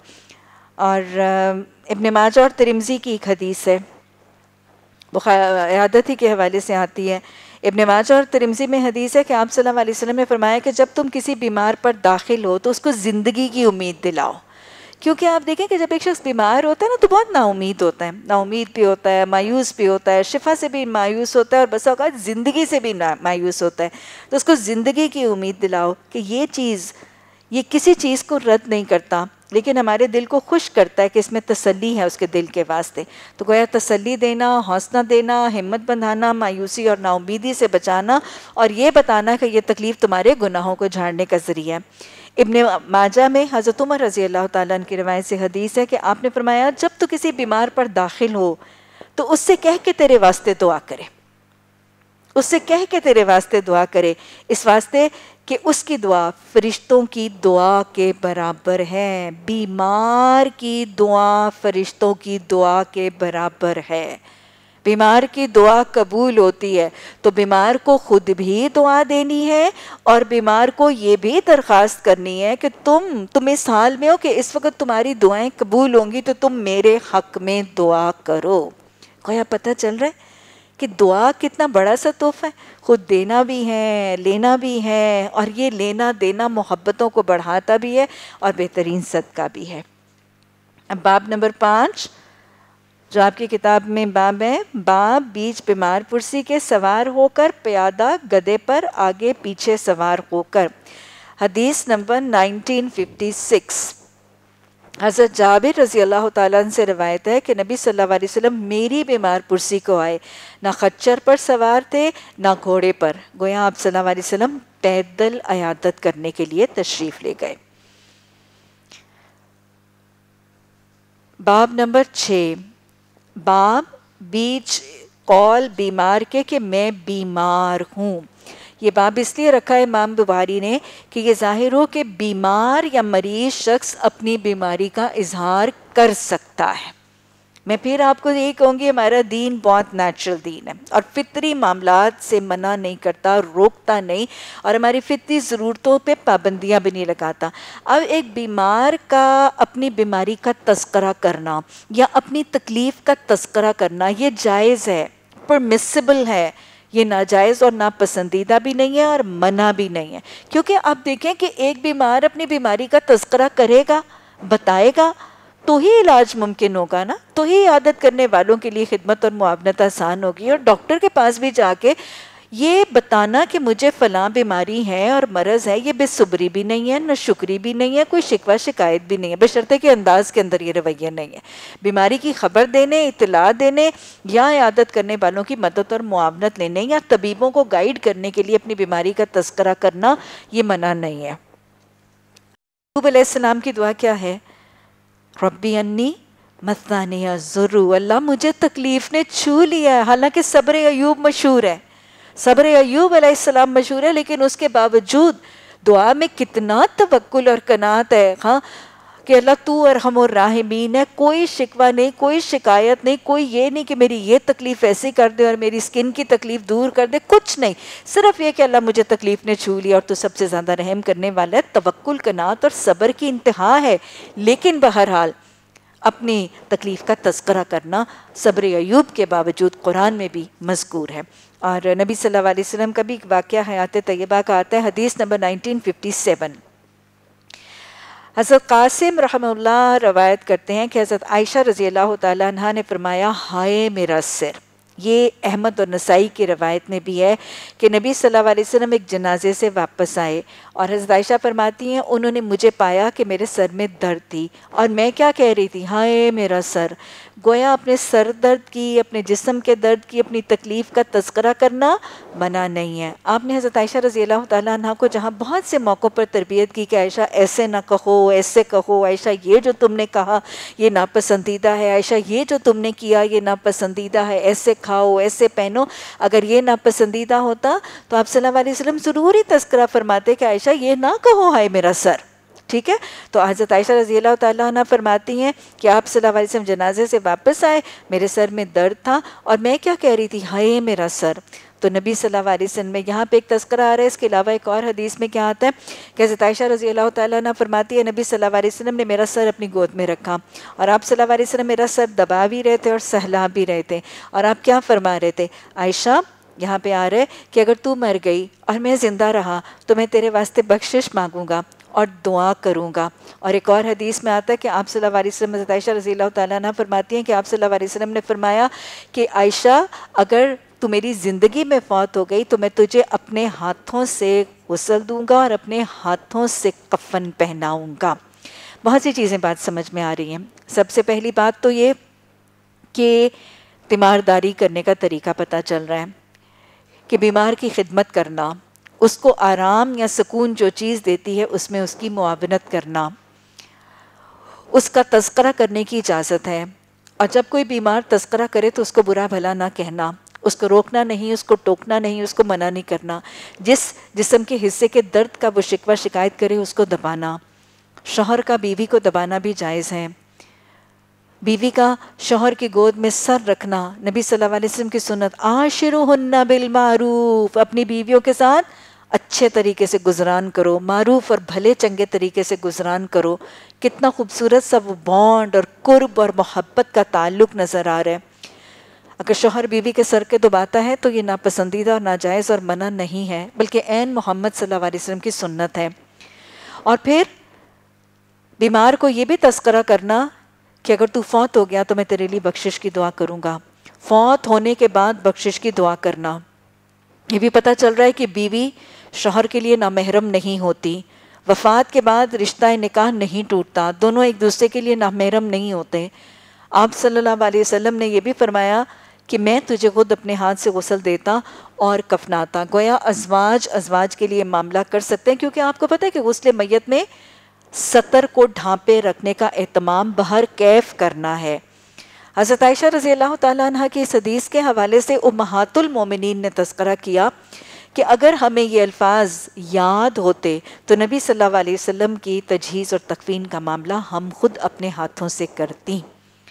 और इब्न माजा और तिरमिज़ी की एक हदीस है, वो इयादत ही के हवाले से आती है। इब्न माजा और तिरमिज़ी में हदीस है कि आप सल्लल्लाहु अलैहि वसल्लम ने फरमाया कि जब तुम किसी बीमार पर दाखिल हो तो उसको ज़िंदगी की उम्मीद दिलाओ क्योंकि आप देखें कि जब एक शख्स बीमार होता है ना तो बहुत नाउमीद होता है, नाउमीद भी होता है, मायूस भी होता है, शिफा से भी मायूस होता है और बस औक़ात ज़िंदगी से भी मायूस होता है। तो उसको ज़िंदगी की उम्मीद दिलाओ कि ये चीज़, ये किसी चीज़ को रद्द नहीं करता, लेकिन हमारे दिल को खुश करता है कि इसमें तसल्ली है उसके दिल के वास्ते। तो गोया तसल्ली देना, हौसला देना, हिम्मत बंधाना, मायूसी और नाउमीदी से बचाना और ये बताना कि ये तकलीफ़ तुम्हारे गुनाहों को झाड़ने का ज़रिया है। इब्ने माजा में हज़रत उमर रज़ी अल्लाह ताला अन्हु की रिवायत से हदीस है कि आपने फरमाया, जब तो किसी बीमार पर दाखिल हो तो उससे कह के तेरे वास्ते दुआ करे, उससे कह के तेरे वास्ते दुआ करे, इस वास्ते कि उसकी दुआ फरिश्तों की दुआ के बराबर है। बीमार की दुआ फरिश्तों की दुआ के बराबर है। बीमार की दुआ कबूल होती है तो बीमार को खुद भी दुआ देनी है और बीमार को ये भी दरख्वास्त करनी है कि तुम तुम इस हाल में हो कि इस वक्त तुम्हारी दुआएं कबूल होंगी तो तुम मेरे हक में दुआ करो। क्या पता चल रहा है कि दुआ कितना बड़ा सा तोहफा है, खुद देना भी है, लेना भी है, और ये लेना देना मोहब्बतों को बढ़ाता भी है और बेहतरीन सदका भी है। अब बाब नंबर पाँच जो आपकी किताब में बाब है, बाब बीच बीमार पुरसी के सवार होकर, प्यादा गधे पर आगे पीछे सवार होकर। हदीस नंबर नाइनटीन फिफ्टी सिक्स। हज़रत जाबिर रज़ी अल्लाह ताला अन्हु से रिवायत है कि नबी सल्लल्लाहु अलैहि वसल्लम मेरी बीमार पुरसी को आए, ना खच्चर पर सवार थे ना घोड़े पर, गोया आप सल्लल्लाहु अलैहि वसल्लम पैदल अयादत करने के लिए तशरीफ़ ले गए। बाब नंबर छः, बाब बीच कौल बीमार के कि मैं बीमार हूँ। ये बाब इसलिए रखा है इमाम बुखारी ने कि ये ज़ाहिर हो कि बीमार या मरीज शख्स अपनी बीमारी का इजहार कर सकता है। मैं फिर आपको यही कहूँगी, हमारा दीन बहुत नेचुरल दीन है और फितरी मामलात से मना नहीं करता, रोकता नहीं और हमारी फितरी ज़रूरतों पे पाबंदियाँ भी नहीं लगाता। अब एक बीमार का अपनी बीमारी का तज़किरा करना या अपनी तकलीफ़ का तज़किरा करना ये जायज़ है, परमिसिबल है, ये नाजायज़ और नापसंदीदा भी नहीं है और मना भी नहीं है। क्योंकि आप देखें कि एक बीमार अपनी बीमारी का तज़किरा करेगा, बताएगा तो ही इलाज मुमकिन होगा ना, तो ही आदत करने वालों के लिए खिदमत और मुआवनत आसान होगी। और डॉक्टर के पास भी जाके ये बताना कि मुझे फ़लाँ बीमारी है और मरज़ है, ये बेसब्री भी नहीं है, न शुक्री भी नहीं है, कोई शिकवा शिकायत भी नहीं है, बशर्ते के अंदाज के अंदर ये रवैया नहीं है। बीमारी की खबर देने, इतला देने या आदत करने वालों की मदद और मुआवनत लेने या तबीबों को गाइड करने के लिए अपनी बीमारी का तज़किरा करना ये मना नहीं है। अय्यूब अलैहिस्सलाम की दुआ क्या है? रब्बी अन्नी मस्सानिया ज़ुर्रु, अल्लाह मुझे तकलीफ़ ने छू लिया है। हालांकि सब्र अय्यूब मशहूर है, सब्र अय्यूब अलैहिस्सलाम मशहूर है, लेकिन उसके बावजूद दुआ में कितना तवक्कुल और कनात है। हाँ कि अल्लाह तू अरहमुर राहिमीन है, कोई शिकवा नहीं, कोई शिकायत नहीं, कोई ये नहीं कि मेरी ये तकलीफ़ ऐसी कर दे और मेरी स्किन की तकलीफ़ दूर कर दे, कुछ नहीं, सिर्फ ये कि अल्लाह मुझे तकलीफ़ ने छू लिया और तू सबसे ज़्यादा रहम करने वाला है। तवक्कुल, कनात और सब्र की इंतहा है, लेकिन बहरहाल अपनी तकलीफ़ का तज़किरा करना सब्र अय्यूब के बावजूद कुरान में भी मज़कूर है। और नबी सल्लल्लाहु अलैहि वसल्लम का भी एक वाक़या हयात तैयबा का आता है। हदीस नंबर नाइनटीन फिफ्टी सेवन। हज़रत कासिम रहमतुल्लाह रवायत करते हैं कि हज़रत आयशा रज़ी अल्लाह तआला अन्हा ने फरमाया, हाय मेरा सिर। ये अहमद और नसाई की रवायत में भी है कि नबी सल्लल्लाहु अलैहि वसल्लम एक जनाजे से वापस आए और हज़रत आयशा फरमाती हैं, उन्होंने मुझे पाया कि मेरे सर में दर्द थी और मैं क्या कह रही थी? हाय मेरा सर। गोया अपने सर दर्द की, अपने जिस्म के दर्द की, अपनी तकलीफ़ का तज़किरा करना मना नहीं है। आपने हज़रत आयशा रज़ी अल्लाह तआला अन्हा को जहाँ बहुत से मौक़ों पर तरबियत की कि आयशा ऐसे ना कहो, ऐसे कहो, आयशा ये जो तुमने कहा ये नापसंदीदा है, आयशा ये जो तुमने किया ये नापसंदीदा है, ऐसे खाओ, ऐसे पहनो। अगर ये नापसंदीदा होता तो आप सल्लल्लाहु अलैहि वसल्लम ज़रूर ही तज़किरा फरमाते कि आयशा ये ना कहो हाय मेरा सर। ठीक है, तो हज़रत आयशा रज़ी अल्लाह तआला अन्हा फरमाती हैं कि आप सल्लल्लाहु अलैहि वसल्लम जनाजे से वापस आए, मेरे सर में दर्द था और मैं क्या कह रही थी? हाय मेरा सर। तो नबी सल्लल्लाहु अलैहि वसल्लम में यहाँ पे एक तज़किरा आ रहा है। इसके अलावा एक और हदीस में क्या आता है कि हज़रत आयशा रज़ी अल्लाह तआला अन्हा फरमाती है, नबी सल्लल्लाहु अलैहि वसल्लम ने मेरा सर अपनी गोद में रखा और आप सल्लल्लाहु अलैहि वसल्लम मेरा सर दबा भी रहे थे और सहला भी रहे थे और आप क्या फरमा रहे थे? आयशा, यहाँ पे आ रहा है कि अगर तू मर गई और मैं ज़िंदा रहा तो मैं तेरे वास्ते बख्शिश मांगूंगा और दुआ करूँगा। और एक और हदीस में आता है कि आप सल्लल्लाहु अलैहि वसल्लम, हज़रत आयशा रज़ी अल्लाह तआला अन्हा फरमाती हैं कि आप सल्लल्लाहु अलैहि वसल्लम ने फरमाया कि आयशा, अगर तू मेरी ज़िंदगी में फ़ौत हो गई तो मैं तुझे अपने हाथों से गुस्ल दूँगा और अपने हाथों से कफ़न पहनाऊँगा। बहुत सी चीज़ें बात समझ में आ रही हैं। सबसे पहली बात तो ये कि तीमारदारी करने का तरीका पता चल रहा है कि बीमार की खिदमत करना, उसको आराम या सुकून जो चीज़ देती है उसमें उसकी मुआवनत करना, उसका तज़किरा करने की इजाज़त है। और जब कोई बीमार तज़किरा करे तो उसको बुरा भला ना कहना, उसको रोकना नहीं, उसको टोकना नहीं, उसको मना नहीं करना। जिस जिस्म के हिस्से के दर्द का वो शिकवा शिकायत करे उसको दबाना। शौहर का बीवी को दबाना भी जायज़ है। बीवी का शौहर की गोद में सर रखना नबी सल्लल्लाहु अलैहि वसल्लम की सुन्नत। आशिरुहुन्ना बिल मारूफ, अपनी बीवियों के साथ अच्छे तरीके से गुजरान करो, मारूफ और भले चंगे तरीके से गुजरान करो। कितना खूबसूरत सा वो बॉन्ड और कुर्ब और मोहब्बत का ताल्लुक़ नज़र आ रहा है। अगर शौहर बीवी के सर के दबाता है तो ये नापसंदीदा और नाजायज़ और मना नहीं है, बल्कि ऐन मोहम्मद सल्लल्लाहु अलैहि वसल्लम की सुन्नत है। और फिर बीमार को ये भी तज़किरा करना कि अगर तू फौत हो गया तो मैं तेरे लिए बख्शिश की दुआ करूँगा। फौत होने के बाद बख्शिश की दुआ करना। ये भी पता चल रहा है कि बीवी शौहर के लिए नामहरम नहीं होती। वफ़ात के बाद रिश्ता निकाह नहीं टूटता, दोनों एक दूसरे के लिए नामहरम नहीं होते। आप सल्लल्लाहु अलैहि वसल्लम ने यह भी फरमाया कि मैं तुझे खुद अपने हाथ से गुस्ल देता और कफनाता। गोया अज़वाज अज़वाज के लिए मामला कर सकते हैं, क्योंकि आपको पता है कि गुस्ल मैयत में सतर को ढांपे रखने का एहतमाम बहर कैफ करना है। हज़रत आयशा रज़ी अल्लाह तआला अन्हा की इस हदीस के हवाले से उम्महातुल मोमिनीन ने तज़किरा किया कि अगर हमें ये अल्फाज याद होते तो नबी सल्लल्लाहु अलैहि वसल्लम की तजहीज़ और तकफ़ीन का मामला हम खुद अपने हाथों से करती।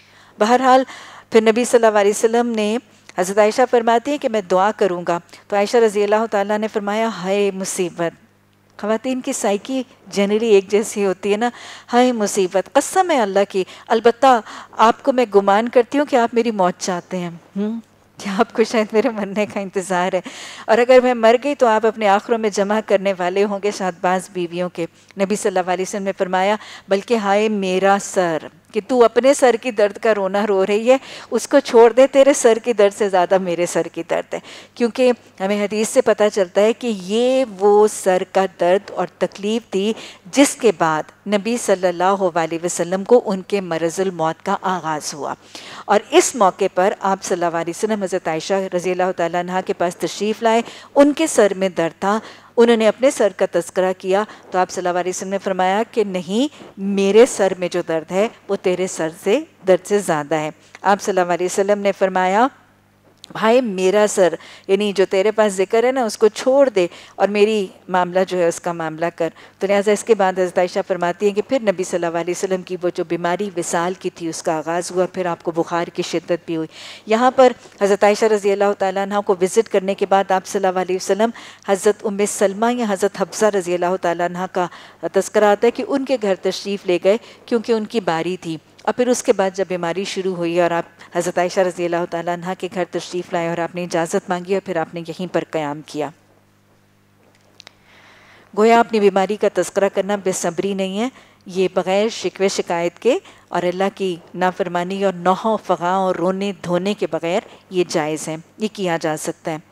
बहरहाल फिर नबी सल्लल्लाहु अलैहि वसल्लम ने, हज़रत आयशा फरमाती हैं कि मैं दुआ करूँगा, तो आयशा रज़ी अल्लाह तआला ने फरमाया, हाय मुसीबत। ख़वातीन की साइकी जनरली एक जैसी होती है ना, हाय मुसीबत, कसम है अल्लाह की, अलबत्ता आपको मैं गुमान करती हूँ कि आप मेरी मौत चाहते हैं, हुँ? क्या आपको शायद मेरे मरने का इंतज़ार है, और अगर मैं मर गई तो आप अपने आखिरों में जमा करने वाले होंगे शादबाज बीवियों के। नबी सल्लल्लाहु अलैहि वसल्लम ने फरमाया, बल्कि हाय मेरा सर, कि तू अपने सर की दर्द का रोना रो रही है, उसको छोड़ दे, तेरे सर की दर्द से ज़्यादा मेरे सर की दर्द है। क्योंकि हमें हदीस से पता चलता है कि ये वो सर का दर्द और तकलीफ़ थी जिसके बाद नबी सल्लल्लाहु अलैहि वसल्लम को उनके मरज़ुल मौत का आगाज़ हुआ। और इस मौके पर आप सल्लल्लाहु अलैहि वसल्लम हज़रत आयशा रज़ी अल्लाह तआला अन्हा के पास तशरीफ़ लाए। उनके सर में दर्द था, उन्होंने अपने सर का तज़किरा किया, तो आप सल्लल्लाहु अलैहि वसल्लम ने फरमाया कि नहीं, मेरे सर में जो दर्द है वो तेरे सर से दर्द से ज़्यादा है। आप सल्लल्लाहु अलैहि वसल्लम ने फरमाया, भाई मेरा सर, यानी जो तेरे पास जिक्र है ना उसको छोड़ दे और मेरी मामला जो है उसका मामला कर। तो लिहाजा इसके बाद हज़रत आयशा फरमाती हैं कि फिर नबी सल्लल्लाहु अलैहि वसल्लम की वो जो बीमारी विसाल की थी उसका आगाज़ हुआ, फिर आपको बुखार की शिद्दत भी हुई। यहाँ पर हज़रत आयशा रज़ी अल्लाह तआला अन्हा को विज़िट करने के बाद आप सल्लल्लाहु अलैहि वसल्लम हज़रत उम्मे सलमा या हज़रत हफ्सा रज़ी अल्लाह तआला अन्हा का तज़किरा आता है कि उनके घर तशरीफ़ ले गए क्योंकि उनकी बारी थी। और फिर उसके बाद जब बीमारी शुरू हुई और आप हज़रत आयशा रज़ी अल्लाह तआला अन्हा के घर तशरीफ़ लाए और आपने इजाज़त मांगी और फिर आपने यहीं पर क़याम किया। गोया अपनी बीमारी का तज़किरा करना बेसब्री नहीं है, ये बग़ैर शिकवे शिकायत के और अल्लाह की नाफरमानी और नौह फ़ग़ा और रोने धोने के बग़ैर ये जायज़ है, ये किया जा सकता है।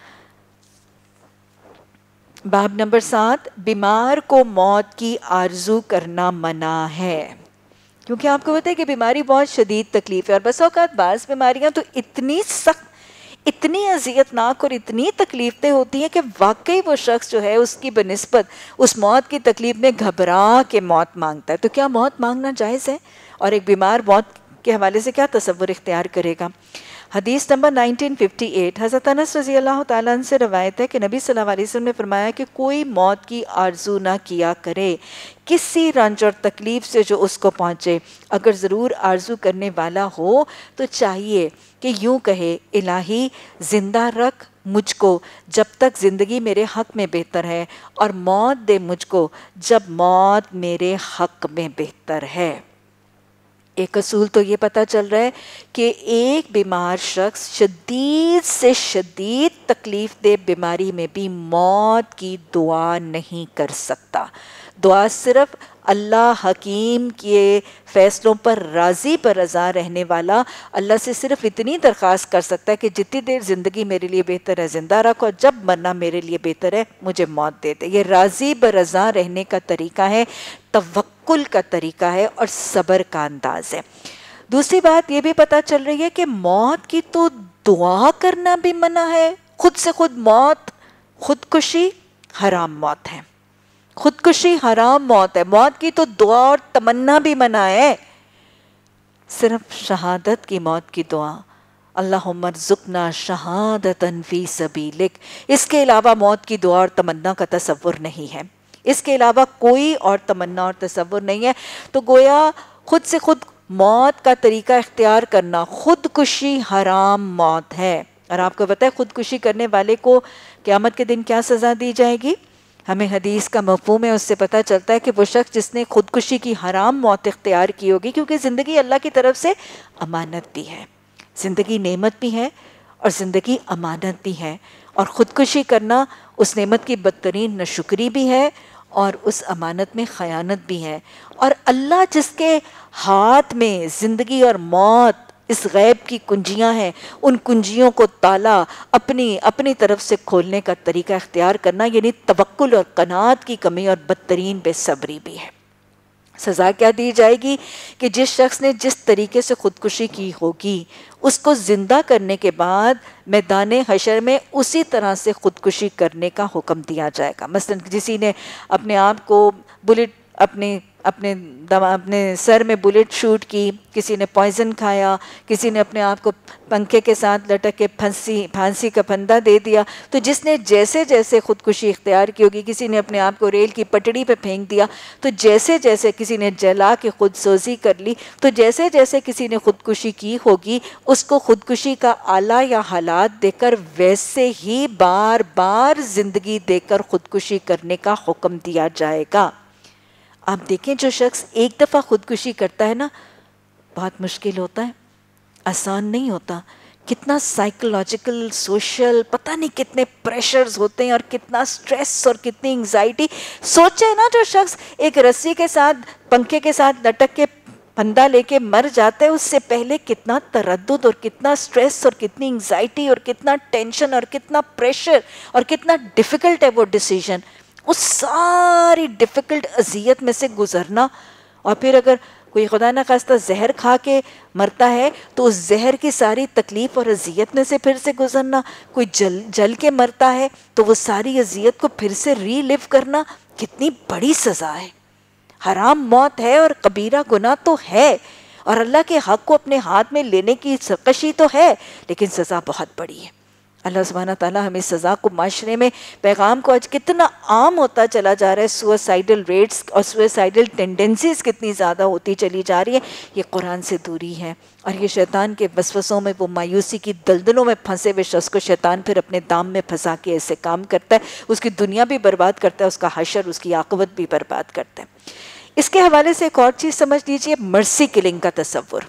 बाब नंबर सात, बीमार को मौत की आरज़ू करना मना है। क्योंकि आपको पता है कि बीमारी बहुत शदीद तकलीफ़ है और बस औक़ात बाज़ बीमारियाँ तो इतनी सख्त, इतनी अज़ियतनाक और इतनी तकलीफ़ें होती हैं कि वाकई वो शख्स जो है उसकी बनिस्बत उस मौत की तकलीफ़ में घबरा के मौत मांगता है। तो क्या मौत मांगना जायज़ है? और एक बीमार मौत के हवाले से क्या तसव्वुर इख्तियार करेगा? हदीस नंबर नाइनटीन फिफ्टी एट, हज़रत अनस रज़ी अल्लाह तआला अन्हु से रवायत है कि नबी सल्लल्लाहु अलैहि वसल्लम ने फरमाया कि कोई मौत की आरज़ू ना किया करे किसी रंज और तकलीफ़ से जो उसको पहुँचे। अगर ज़रूर आरज़ू करने वाला हो तो चाहिए कि यूँ कहे, इलाही ज़िंदा रख मुझको जब तक ज़िंदगी मेरे हक़ में बेहतर है, और मौत दे मुझको जब मौत मेरे हक़ में बेहतर है। एक असूल तो ये पता चल रहा है कि एक बीमार शख्स शदीद से शदीद तकलीफ़ दे बीमारी में भी मौत की दुआ नहीं कर सकता। दुआ सिर्फ अल्लाह हकीम के फ़ैसलों पर राज़ी पर रज़ा रहने वाला अल्लाह से सिर्फ इतनी दरख्वास्त कर सकता है कि जितनी देर ज़िंदगी मेरे लिए बेहतर है ज़िंदा रखो, जब मरना मेरे लिए बेहतर है मुझे मौत दे दे। ये राज़ी बर रज़ा रहने का तरीका है, तवक्कुल का तरीका है और सब्र का अंदाज़ है। दूसरी बात ये भी पता चल रही है कि मौत की तो दुआ करना भी मना है। खुद से खुद मौत, खुदकुशी हराम मौत है, खुदकुशी हराम मौत है। मौत की तो दुआ और तमन्ना भी मना है। सिर्फ शहादत की मौत की दुआ, अल्लाहुम्मा रज़ुक़ना शहादतन फ़ी सबीलिक, इसके अलावा मौत की दुआ और तमन्ना का तसव्वुर नहीं है। इसके अलावा कोई और तमन्ना और तसव्वुर नहीं है। तो गोया खुद से खुद मौत का तरीका इख्तियार करना, खुदकुशी हराम मौत है। और आपको पता है खुदकुशी करने वाले को क़यामत के दिन क्या सज़ा दी जाएगी? हमें हदीस का मफ़हूम है, उससे पता चलता है कि वो शख्स जिसने खुदकुशी की हराम मौत इख्तियार की होगी, क्योंकि ज़िंदगी अल्लाह की तरफ से अमानत भी है, ज़िंदगी नेमत भी है और ज़िंदगी अमानत भी है। और ख़ुदकुशी करना उस नेमत की बदतरीन नाशुक्री भी है और उस अमानत में ख़यानत भी है। और अल्लाह जिसके हाथ में ज़िंदगी और मौत इस गैब की कुंजियां हैं, उन कुंजियों को ताला अपनी अपनी तरफ से खोलने का तरीका इख्तियार करना यानी तवक्कुल और कनात की कमी और बदतरीन बेसब्री भी है। सज़ा क्या दी जाएगी कि जिस शख्स ने जिस तरीके से ख़ुदकुशी की होगी उसको ज़िंदा करने के बाद मैदान हशर में उसी तरह से ख़ुदकुशी करने का हुक्म दिया जाएगा। मसलन किसी ने अपने आप को बुलेट अपने अपने दवा अपने सर में बुलेट शूट की, किसी ने पॉइज़न खाया, किसी ने अपने आप को पंखे के साथ लटक के फांसी फांसी का फंदा दे दिया। तो जिसने जैसे जैसे ख़ुदकुशी इख्तियार की होगी, किसी ने अपने आप को रेल की पटड़ी पे फेंक दिया, तो जैसे जैसे किसी ने जला के खुदसोज़ी कर ली, तो जैसे जैसे किसी ने ख़ुदकुशी की होगी उसको ख़ुदकुशी का आला या हालात देकर वैसे ही बार बार ज़िंदगी देकर ख़ुदकुशी करने का हुक्म दिया जाएगा। आप देखें जो शख्स एक दफ़ा ख़ुदकुशी करता है ना, बहुत मुश्किल होता है, आसान नहीं होता। कितना साइकोलॉजिकल, सोशल, पता नहीं कितने प्रेशर्स होते हैं और कितना स्ट्रेस और कितनी एंग्जाइटी। सोचे ना जो शख्स एक रस्सी के साथ, पंखे के साथ लटक के फंदा लेके मर जाता है, उससे पहले कितना तरद्दुद और कितना स्ट्रेस और कितनी एंग्जाइटी और कितना टेंशन और कितना प्रेशर और कितना डिफ़िकल्ट है वो डिसीजन। उस सारी डिफ़िकल्ट अज़ियत में से गुज़रना, और फिर अगर कोई खुदा न खास्ता जहर खा के मरता है तो उस जहर की सारी तकलीफ़ और अज़ियत में से फिर से गुज़रना। कोई जल जल के मरता है तो वो सारी अज़ियत को फिर से रीलिव करना, कितनी बड़ी सज़ा है। हराम मौत है और कबीरा गुनाह तो है, और अल्लाह के हक़ को अपने हाथ में लेने की सरकशी तो है, लेकिन सज़ा बहुत बड़ी है। अल्लाह सुब्हाना ताला हमें सज़ा को, माशरे में पैगाम को आज कितना आम होता चला जा रहा है, सुसाइडल रेट्स और सुसाइडल टेंडेंसीज़ कितनी ज़्यादा होती चली जा रही है, ये कुरान से दूरी है। और ये शैतान के वसवसों में, वो मायूसी की दलदलों में फंसे हुए शख्स को शैतान फिर अपने दाम में फंसा के ऐसे काम करता है, उसकी दुनिया भी बर्बाद करता है, उसका हशर, उसकी आक़िबत भी बर्बाद करता है। इसके हवाले से एक और चीज़ समझ लीजिए, मर्सी किलिंग का तसव्वुर।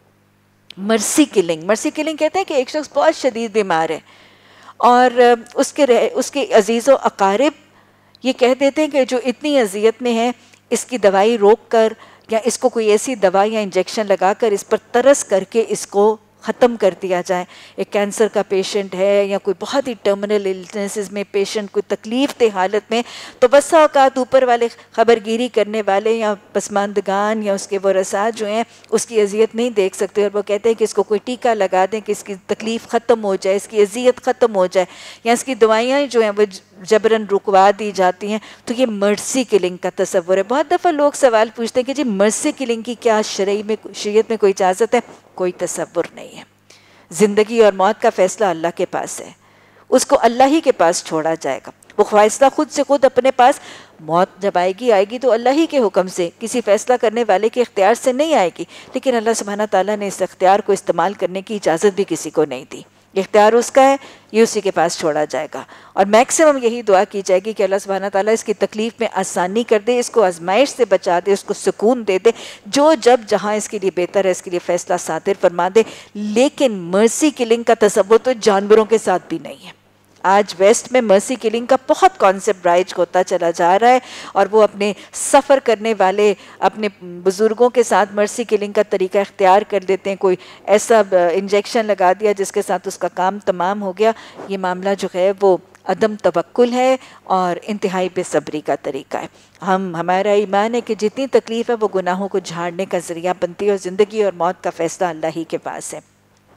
मर्सी किलिंग मर्सी किलिंग कहते हैं कि एक शख्स बहुत शदीद बीमार है और उसके रह, उसके अजीज़ व अकारिब ये कह देते हैं कि जो इतनी अजियत में है इसकी दवाई रोक कर या इसको कोई ऐसी दवा या इंजेक्शन लगाकर इस पर तरस करके इसको ख़त्म कर दिया जाए। एक कैंसर का पेशेंट है या कोई बहुत ही टर्मिनल इलनेसेस में पेशेंट कोई तकलीफ़ दे हालत में, तो बसा औकात ऊपर वाले ख़बरगिरी करने वाले या पसमानदगान या उसके वरसा जो हैं उसकी अजियत नहीं देख सकते, और वो कहते हैं कि इसको कोई टीका लगा दें कि इसकी तकलीफ़ ख़त्म हो जाए, इसकी अजियत ख़त्म हो जाए, या इसकी दवाइयाँ जो हैं वो जबरन रुकवा दी जाती हैं। तो ये मर्सी किलिंग का तसव्वुर है। बहुत दफ़ा लोग सवाल पूछते हैं कि जी मर्सी किलिंग की क्या शरई में, शरीयत में कोई इजाज़त है? कोई तसव्वुर नहीं है। ज़िंदगी और मौत का फ़ैसला अल्लाह के पास है, उसको अल्लाह ही के पास छोड़ा जाएगा। वो फ़ैसला खुद से खुद अपने पास, मौत जब आएगी आएगी तो अल्लाह ही के हुक्म से, किसी फ़ैसला करने वाले के इख्तियार से नहीं आएगी। लेकिन अल्लाह सुब्हाना ताला ने इस इख्तियार को इस्तेमाल करने की इजाज़त भी किसी को नहीं दी। इख्तियार उसका है, ये उसी के पास छोड़ा जाएगा। और मैक्सिमम यही दुआ की जाएगी कि अल्लाह सुब्हाना ताला इसकी तकलीफ़ में आसानी कर दे, इसको आजमाइश से बचा दे, उसको सुकून दे दे, जो जब जहाँ इसके लिए बेहतर है इसके लिए फ़ैसला सादिर फरमा दे। लेकिन मर्सी किलिंग का तसव्वुर तो जानवरों के साथ भी नहीं है। आज वेस्ट में मर्सी किलिंग का बहुत कॉन्सेप्ट राइज होता चला जा रहा है और वो अपने सफ़र करने वाले अपने बुज़ुर्गों के साथ मर्सी किलिंग का तरीका इख्तियार कर लेते हैं। कोई ऐसा इंजेक्शन लगा दिया जिसके साथ उसका काम तमाम हो गया। ये मामला जो है वो अदम तवक्कुल है और इंतहाई बेसब्री का तरीका है। हम हमारा ईमान है कि जितनी तकलीफ़ है वो गुनाहों को झाड़ने का ज़रिया बनती है और ज़िंदगी और मौत का फ़ैसला अल्लाह ही के पास है।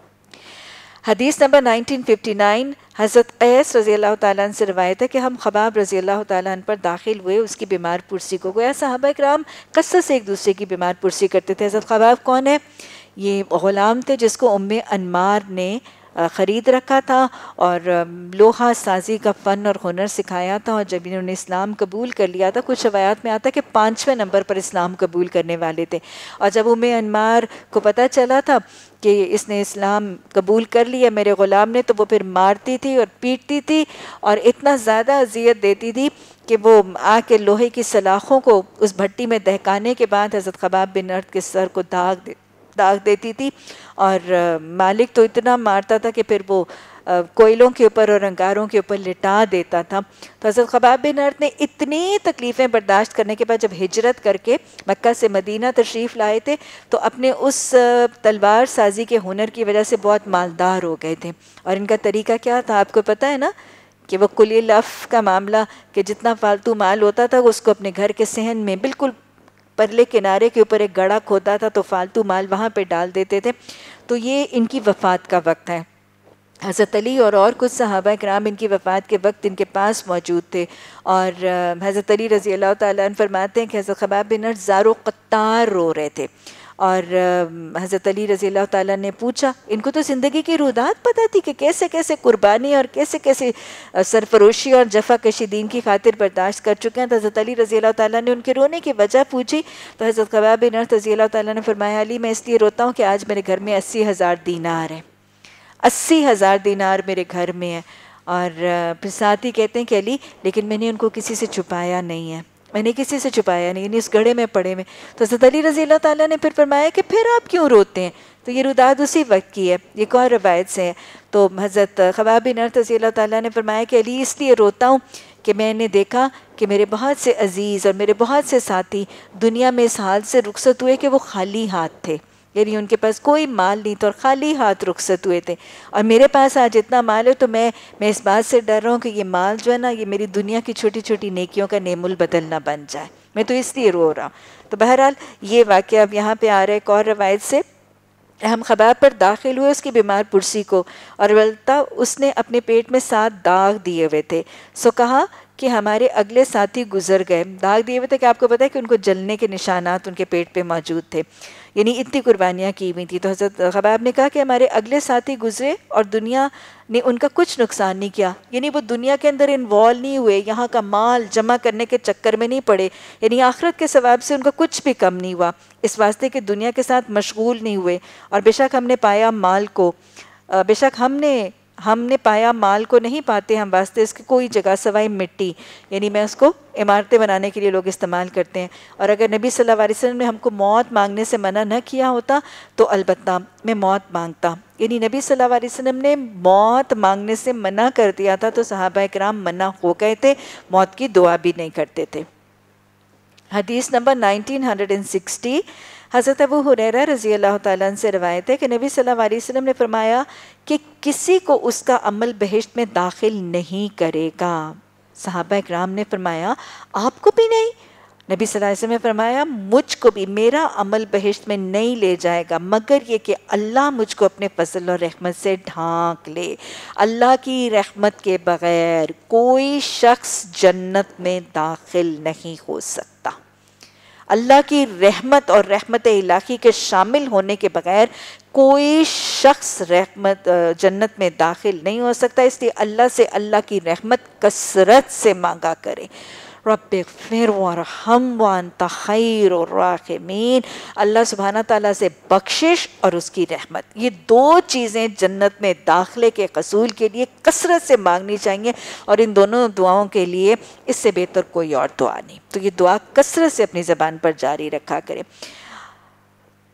हदीस नंबर नाइनटीन फिफ्टी नाइन हज़रत क़ैस रज़ी अल्लाह ताला अन्हु से रवायत है कि हम ख़बाब रज़ी अल्लाह ताला अन्हु पर दाखिल हुए उसकी बीमार पुरसी को। गोया सहाबा इकराम कसरत से एक दूसरे की बीमार पुरसी करते थे। हज़रत ख़बाब कौन है? ये ग़ुलाम थे जिसको उम्मे अनमार ने ख़रीद रखा था और लोहा साजी का फ़न और हुनर सिखाया था। और जब इन्होंने इस्लाम कबूल कर लिया था, कुछ रवायात में आता है कि पाँचवें नंबर पर इस्लाम कबूल करने वाले थे। और जब उम्मे अनमार को पता चला था कि इसने इस्लाम कबूल कर लिया मेरे ग़ुलाम ने, तो वो फिर मारती थी और पीटती थी और इतना ज़्यादा अजियत देती थी कि वो आके लोहे की सलाखों को उस भट्टी में दहकाने के बाद हज़रत ख़बाब बिन अर्द के सर को दाग दे दाग देती थी। और मालिक तो इतना मारता था कि फिर वो कोयलों के ऊपर और अंगारों के ऊपर लिटा देता था। तो हज़रत ख़बाब बिन अर्द ने इतनी तकलीफ़ें बर्दाश्त करने के बाद जब हिजरत करके मक्का से मदीना तशरीफ़ लाए थे, तो अपने उस तलवार साजी के हुनर की वजह से बहुत मालदार हो गए थे। और इनका तरीका क्या था आपको पता है ना, कि वो कुली लफ़ का मामला कि जितना फालतू माल होता था उसको अपने घर के सहन में बिल्कुल परले किनारे के ऊपर एक गड़ा खोदा था तो फालतू माल वहाँ पे डाल देते थे। तो ये इनकी वफ़ात का वक्त है। हज़रत अली और और कुछ सहाबा किराम इनकी वफ़ात के वक्त इनके पास मौजूद थे। और हज़रत अली रज़ी अल्लाह ताला अन्हु फरमाते हैं कि हज़रत ख़बाब बिन अर्द ज़ारो क़त्तार रो रहे थे। और हज़रत अली रज़ी अल्लाह ताला ने पूछा, इनको तो ज़िंदगी की रुदात पता थी कि कैसे कैसे कुर्बानी और कैसे कैसे सरफरोशी और जफ़ाकशी दीन की खातिर बर्दाश्त कर चुके हैं। तो हज़रत अली रज़ी अल्लाह ताला ने उनके रोने की वजह पूछी। तो हज़रत ख़बाब बिन अर्द रज़ी अल्लाह ताला ने फरमाया, अली मैं इसलिए रोता हूँ कि आज मेरे घर में अस्सी हज़ार दीनार है, अस्सी हज़ार दीनार मेरे घर में है। और फिर साथ ही कहते हैं कि अली लेकिन मैंने उनको किसी से छुपाया नहीं है, मैंने किसी से छुपाया नहीं, इस गड्ढे में पड़े में। तो हज़रत अली रज़ी अल्लाह ताला ने फिर फरमाया कि फिर आप क्यों रोते हैं? तो ये रुदात उसी वक्त की है, ये कौन रवायत से है। तो हज़रत ख़बाब बिन अर्द रज़ी अल्लाह ताला ने फरमाया कि अली इसलिए रोता हूँ कि मैंने देखा कि मेरे बहुत से अजीज़ और मेरे बहुत से साथी दुनिया में इस हाल से रुखसत हुए कि वो खाली हाथ थे, यानी उनके पास कोई माल नहीं था और खाली हाथ रुखसत हुए थे। और मेरे पास आज इतना माल है तो मैं मैं इस बात से डर रहा हूँ कि ये माल जो है ना, ये मेरी दुनिया की छोटी छोटी नेकियों का नेमुल बदल ना बन जाए, मैं तो इसलिए रो रहा हूँ। तो बहरहाल ये वाक़या अब यहाँ पे आ रहा है एक और रवायत से। हम ख़बाब पर दाखिल हुए उसकी बीमार पुरसी को, और बल्ता उसने अपने पेट में सात दाग दिए हुए थे। सो कहा कि हमारे अगले साथी गुजर गए। दाग दिए हुए थे कि आपको पता है कि उनको जलने के निशानात उनके पेट पे मौजूद थे, यानी इतनी कुर्बानियाँ की हुई थी। तो हज़रत ख़बाब ने कहा कि हमारे अगले साथी गुजरे और दुनिया ने उनका कुछ नुकसान नहीं किया, यानी वो दुनिया के अंदर इन्वॉल्व नहीं हुए, यहाँ का माल जमा करने के चक्कर में नहीं पड़े, यानी आखिरत के सवाब से उनका कुछ भी कम नहीं हुआ, इस वास्ते कि दुनिया के साथ मशगूल नहीं हुए। और बेशक हमने पाया माल को, बेशक हमने हमने पाया माल को नहीं पाते हम वास्ते इसकी कोई जगह सवाई मिट्टी, यानी मैं उसको इमारतें बनाने के लिए लोग इस्तेमाल करते हैं। और अगर नबी सल्लल्लाहु अलैहि वसल्लम ने हमको मौत मांगने से मना न किया होता तो अलबत्ता मैं मौत मांगता, यानी नबी सल्लल्लाहु अलैहि वसल्लम ने मौत मांगने से मना कर दिया था तो सहाबा इकराम मना हो गए थे, मौत की दुआ भी नहीं करते थे। हदीस नंबर नाइनटीन सिक्सटी हज़रत अबू हुरैरा रज़ी अल्लाह ताला अन्हु से रवायत है कि नबी सल्लल्लाहु अलैहि वसल्लम ने फरमाया कि किसी को उसका अमल बहिश्त में दाखिल नहीं करेगा। सहाबा इकराम ने फरमाया आपको भी नहीं? नबी सल्लल्लाहु अलैहि वसल्लम ने फरमाया मुझको भी, मेरा अमल बहिश्त में नहीं ले जाएगा मगर ये कि अल्लाह मुझको अपने फजल और रहमत से ढांक ले। अल्लाह की रहमत के बग़ैर कोई शख्स जन्नत में दाखिल नहीं हो सकता। अल्लाह की रहमत और रहमत इलाही के शामिल होने के बगैर कोई शख्स रहमत जन्नत में दाखिल नहीं हो सकता। इसलिए अल्लाह से अल्लाह की रहमत कसरत से मांगा करें। रब्बिग़फिर वरहम व अंत खैरुर राहिमीन, अल्लाह सुब्हाना ताला से बख्शिश और उसकी रहमत, ये दो चीज़ें जन्नत में दाखिले के कसूल के लिए कसरत से मांगनी चाहिए। और इन दोनों दुआओं के लिए इससे बेहतर कोई और दुआ नहीं। तो ये दुआ कसरत से अपनी ज़बान पर जारी रखा करें।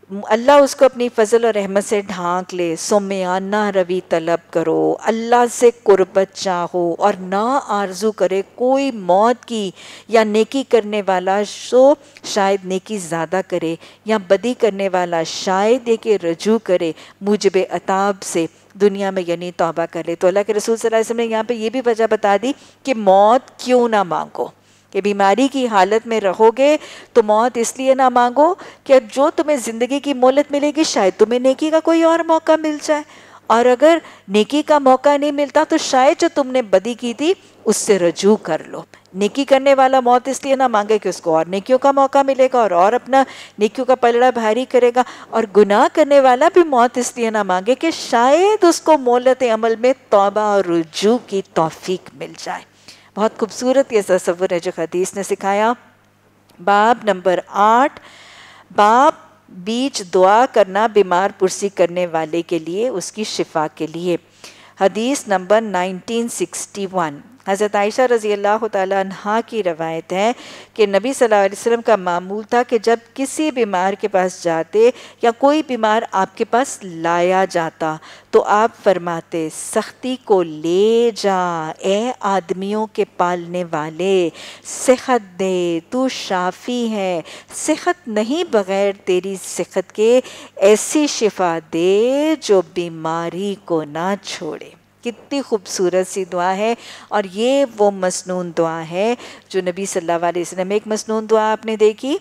अल्लाह उसको अपनी फजल और रहमत से ढांक ले। सोमयाना रवि तलब करो, अल्लाह से कुर्बत चाहो और ना आरजू करे कोई मौत की, या नेकी करने वाला सो शायद नेकी ज़्यादा करे, या बदी करने वाला शायद ये कि रजू करे मुजब अताब से दुनिया में, यानी तौबा कर ले। तो अल्लाह के रसूल सल्लल्लाहु अलैहि वसल्लम ने यहाँ पे ये भी वजह बता दी कि मौत क्यों ना मांगो, कि बीमारी की हालत में रहोगे तो मौत इसलिए ना मांगो कि जो तुम्हें ज़िंदगी की मोहलत मिलेगी शायद तुम्हें नेकी का कोई और मौका मिल जाए, और अगर नेकी का मौका नहीं मिलता तो शायद जो तुमने बदी की थी उससे रजू कर लो। नेकी करने वाला मौत इसलिए ना मांगे कि उसको और नेकियों का मौका मिलेगा और और अपना नेकियों का पलड़ा भारी करेगा, और गुनाह करने वाला भी मौत इसलिए ना मांगे कि शायद उसको मोहलत अमल में तौबा और रुजू की तौफीक मिल जाए। बहुत खूबसूरत ये तसव्वुर है जो हदीस ने सिखाया। बाब नंबर आठ, बाब बीच दुआ करना बीमार पुरसी करने वाले के लिए, उसकी शिफा के लिए। हदीस नंबर नाइनटीन सिक्सटी वन, हज़रत आयशा रज़ी अल्लाह तआला अन्हा की रवायत है कि नबी सल्लल्लाहु अलैहि वसल्लम का मामूल था कि जब किसी बीमार के पास जाते या कोई बीमार आपके पास लाया जाता तो आप फरमाते, सख्ती को ले जा ए आदमियों के पालने वाले, सेहत दे तू शाफी है, सेहत नहीं बग़ैर तेरी सेहत के, ऐसी शिफा दे जो बीमारी को ना छोड़े। कितनी खूबसूरत सी दुआ है, और ये वो मसनून दुआ है जो नबी सल्लल्लाहु अलैहि वसल्लम, एक मसनून दुआ आपने देखी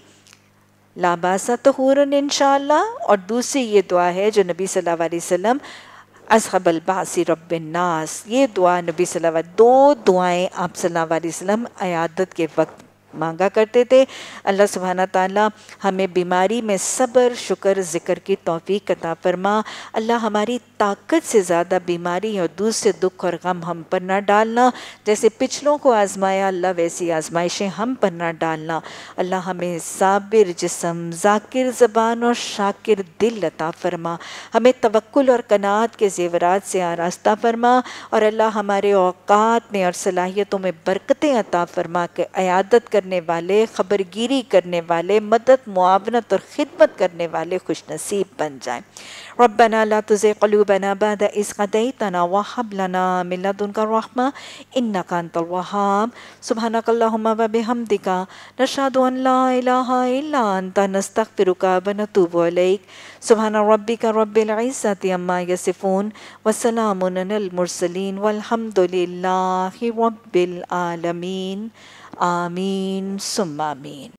लाबासा तहूरन इंशाअल्लाह, और दूसरी ये दुआ है जो नबी सल्लल्लाहु अलैहि वसल्लम असहबल बासी रब्बिन नास, ये दुआ नबी सल्लल्लाहु अलैहि वसल्लम, दो दुआएं आप सल्लल्लाहु अलैहि वसल्लम अयादत के वक्त मांगा करते थे। अल्लाह सुब्हाना ताला हमें बीमारी में सब्र शुक्र ज़िक्र की तौफीक अता फरमा। अल्लाह हमारी ताकत से ज़्यादा बीमारी और दूसरे दुख और गम हम पर ना डालना, जैसे पिछलों को आजमाया अल्लाह वैसी आजमाइशें हम पर ना डालना। अल्लाह हमें साबिर जिस्म, ज़ाकिर ज़बान और शाकिर दिल अता फरमा। हमें तवक्कुल और कनात के ज़ेवरात से आरास्ता फरमा, और अल्लाह हमारे औकात में और सलाहियतों में बरकतें अता फरमा के अयादत करने वाले, खबरगिरी करने वाले, मदद मुआवनत और खिदमत करने वाले खुश नसीब बन जाएं। रब्बना ला तुज़िग़ क़ुलूबना बअद इज़ हदैतना व हब लना मिन लदुनका रहमा इन्नका अंतल वहाब। सुब्हानकल्लाहुम्मा व बिहम्दिका नशहदु अन ला इलाहा इल्ला अंता नस्तग़फिरुका व नतूबु इलैक। सुब्हान रब्बिका रब्बिल इज़्ज़ति अम्मा यसिफ़ून व सलामुन अलल मुरसलीन वल्हम्दुलिल्लाहि रब्बिल आलमीन। आमीन सुम्मा आमीन।